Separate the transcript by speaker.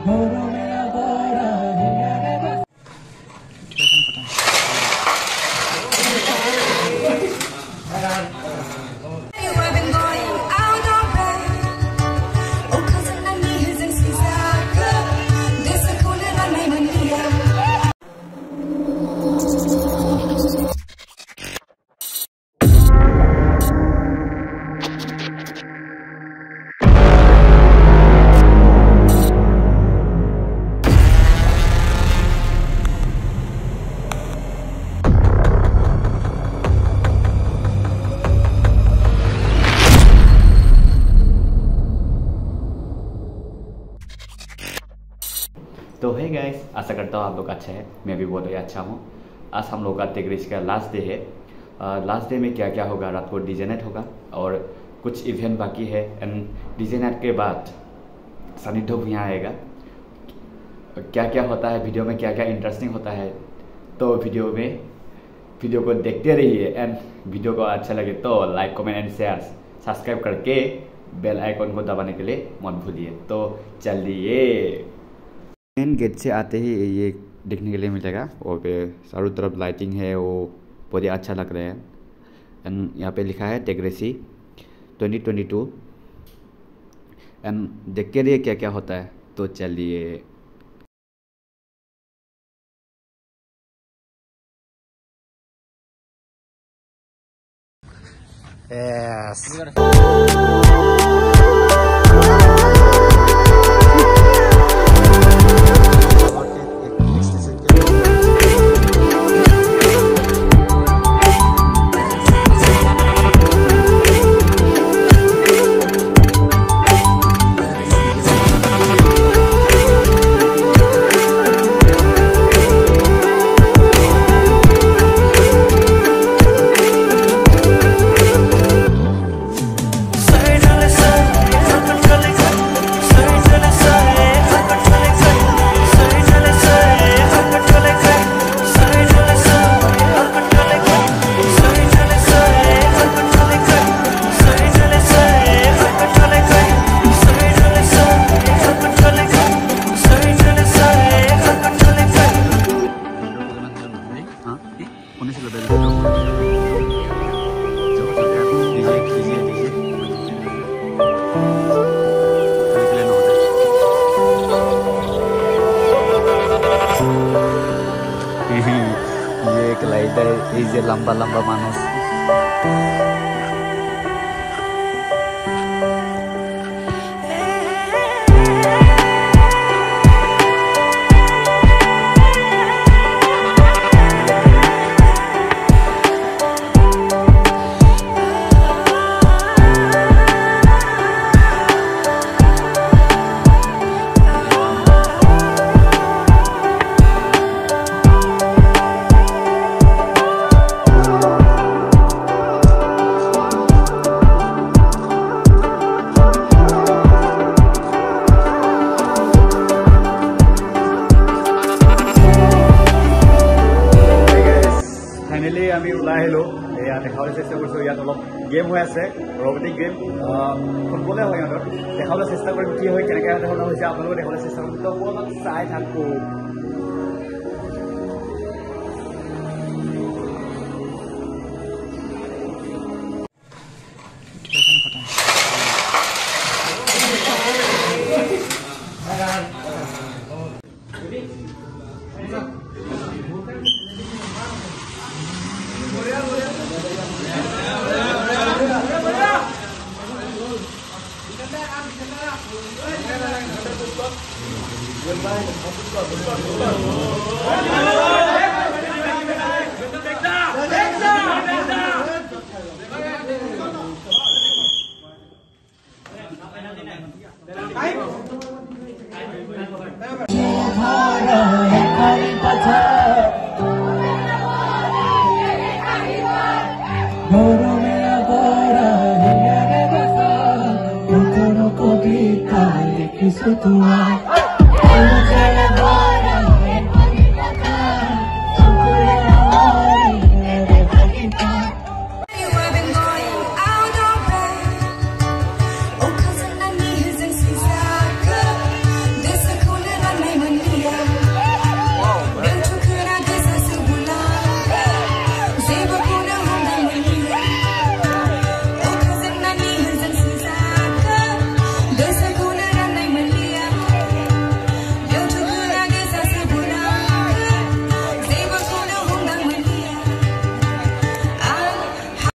Speaker 1: तो है गाइस, आशा करता हूँ आप लोग अच्छा है। मैं भी बहुत ही अच्छा हूँ। आज हम लोग का टेकरेसी का लास्ट डे है। लास्ट डे में क्या क्या होगा, रात को डीजे नाइट होगा और कुछ इवेंट बाकी है। एंड डीजे नाइट के बाद सनी ढोप यहाँ आएगा। क्या क्या होता है वीडियो में, क्या क्या इंटरेस्टिंग होता है, तो वीडियो को देखते रहिए। एंड वीडियो को अच्छा लगे तो like comment and share, subscribe करके बेल आइकन को दबाने के लिए मत भूलिए। तो चलिए, मेन गेट से आते ही ये देखने के लिए मिलेगा। और पे चारों तरफ लाइटिंग है, वो बहुत ही अच्छा लग रहा है। एंड यहाँ पे लिखा है टेकरेसी 2022। एंड देख के लिए क्या क्या होता है, तो चलिए। ये एक लाइट है, ये लंबा लंबा मानुस। আমি ওলাই আহিলো। এয়া দেখাবলৈ চেষ্টা কৰিছো, ইয়াত অলপ গেম হৈ আছে, ৰবটিক গেম, ফুটবলে হয়। সিহঁতৰ দেখাবলৈ চেষ্টা কৰিম কি হয়, কেনেকৈ ধৰণৰ হৈছে, আপোনালোকে দেখাবলৈ চেষ্টা কৰিম। তো অলপ চাই থাকো। Sutua